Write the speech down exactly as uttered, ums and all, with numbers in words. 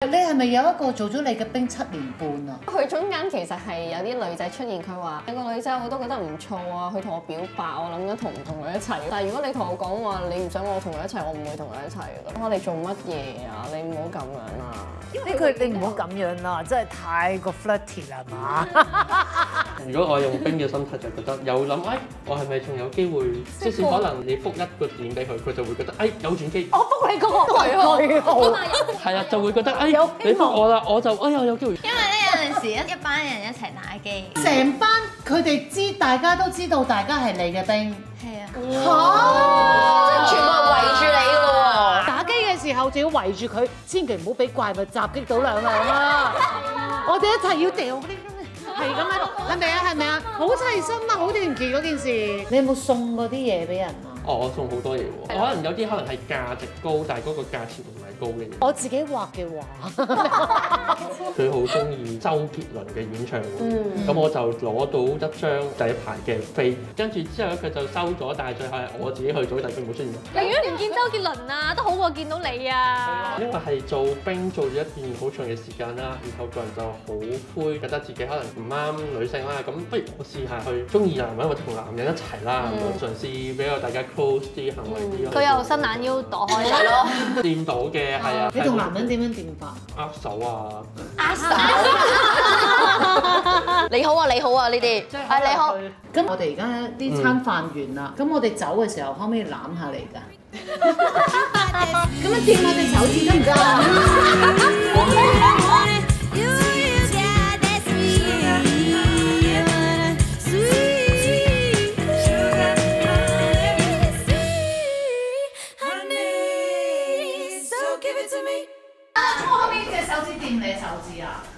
你係咪有一個做咗你嘅兵七年半啊？ 佢中間其實係有啲女仔出現，佢話有個女仔我都覺得唔錯啊，佢同我表白，我諗緊同唔同佢一齊。但係如果你同我講話你唔想我同佢一齊，我唔會同佢一齊㗎。我哋做乜嘢啊？你唔好咁樣啦！ 呢句你唔好咁樣啦，真係太過 flirty 啦嘛！ 如果我用兵嘅心態就覺得有諗，誒，我係咪仲有機會？即使可能你覆一個點俾佢，佢就會覺得誒有轉機。 我覆你嗰個句號， 係啊，就會覺得誒你覆我啦，我就哎呀有機會。 因為咧有陣時一一班人一齊打機， 成班佢哋知，大家都知道大家係你嘅兵。 係啊， 嚇！ 即係全部人圍住你㗎咯喎！ 打機嘅時候就要圍住佢，千祈唔好俾怪物襲擊到兩兩啦！我哋一齊要掉嗰啲。係咁樣，係咪啊？係咪啊？好細心啊，好團結嗰件事。 你有冇送過啲嘢俾人啊？ 哦，我送好多嘢喎，可能有啲可能係價值高，但係嗰個價錢唔係高嘅嘢。 我自己畫嘅畫， 佢好中意周杰倫嘅演唱會，咁、嗯、我就攞到一張第一排嘅飛，跟住之後咧佢就收咗，但係最後係我自己去咗，但係佢冇出現。 寧願唔見周杰倫啊，都好過見到你啊！ 因為係做兵做咗一段好長嘅時間啦，然後個人就好灰，覺得自己可能唔啱女性啦，咁不如我試下去中意男人或者同男人一齊啦，嗯、嘗試比較大家 close 啲行為啲。 佢又伸懶腰躲開你咯， 掂到嘅係啊。 你同男人點樣掂法？ 握手啊！ 握手。你好啊，你好啊，呢啲係你好。 咁我哋而家呢餐飯完啦，咁、嗯、我哋走嘅時候可唔可以攬下你㗎？咁樣掂我哋手指得唔得啊？我可唔可以隻手指掂你手指啊？